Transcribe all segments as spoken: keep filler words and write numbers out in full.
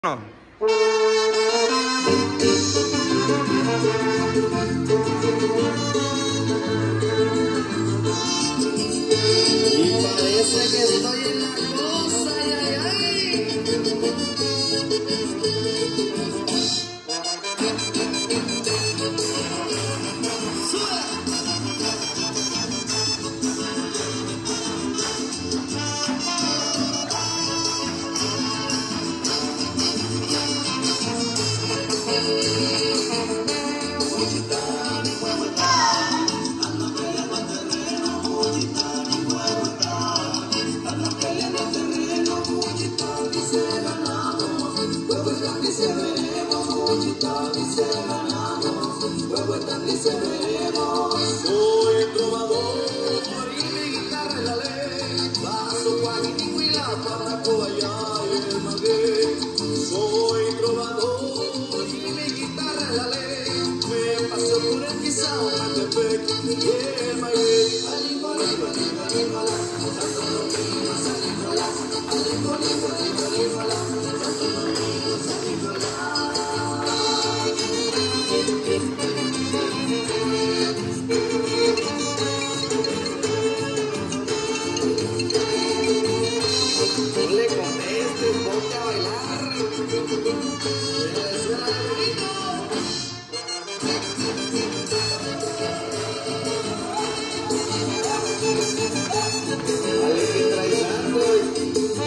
No. Y parece que estoy en la cosa, ay, ay, ay. ¡Sube! Soy trovador y mi guitarra es la ley, paso guajirico y la patacoa y el maguey. Soy trovador y mi guitarra es la ley, me paso por el Quizao, Metepec y el maguey. Alingo, lingo, lingo, lingo, la, tanto los niños, alingo, la, alingo, lingo, lingo, lingo, la, tanto los niños, alingo, la. No le contestes, ponte a bailar. Suena de bonito. Dale que traes algo.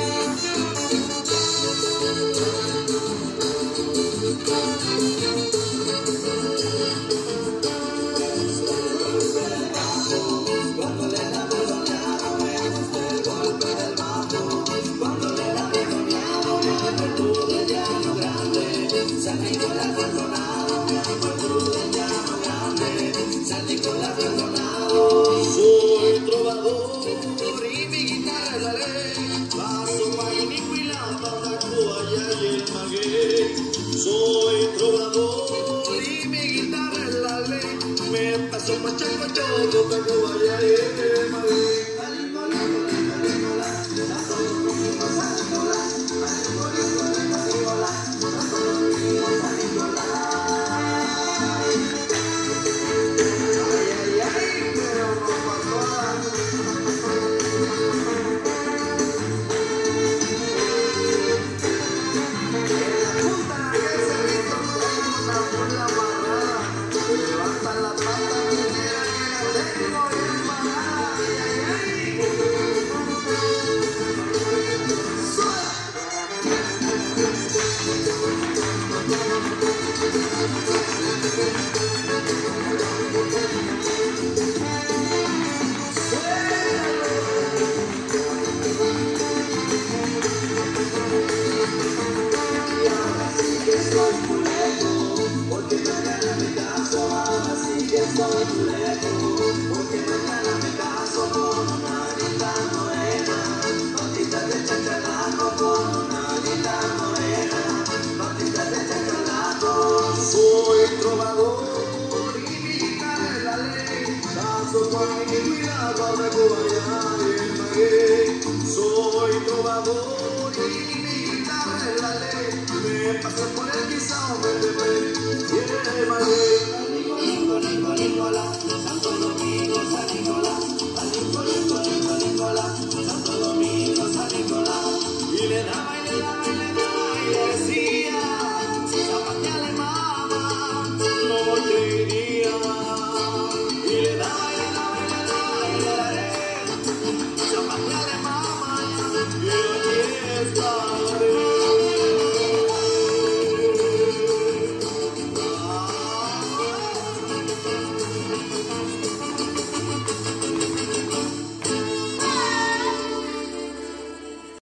Cuando le damos soñado, me gusta el golpe del bajo. Cuando le damos soñado, me acuerdo del llano grande. San Nicolás Maldonado, me acuerdo del llano grande. San Nicolás Maldonado. Soy trovador y mi guitarra es la ley. Paso guajirico y la patacoa y el maguey. Soy trovador y mi guitarra es la ley. Me paso pachaco, choco, tacoa y el maguey. Alingo, lingo, lingo, lingo, la, tanto los niños, alingo, la, alingo, lingo, lingo, lingo, la, tanto los niños, alingo, la. Ay, ay, ay, pero no pasó nada. En la punta de aquel cerrito tengo una mula amarrada. Levanta la pata, minera, que la tengo bien parada. Ay, ay, ay. Y ahora sí que soy fuleco, porque me gana mi caso. Ahora sí que soy fuleco, porque me gana mi caso. Con una linda morena, patitas de chachalaco. Con una linda morena, patitas de chachalaco. Soy trovador y mi guitarra es la ley. Paso guajirico y la patacoa y el maguey. Soy trovador y mi guitarra es la ley. Me paso por el Quizao, Metepec y el maguey. Lingo, lingo, lingo, lingo, la, tanto los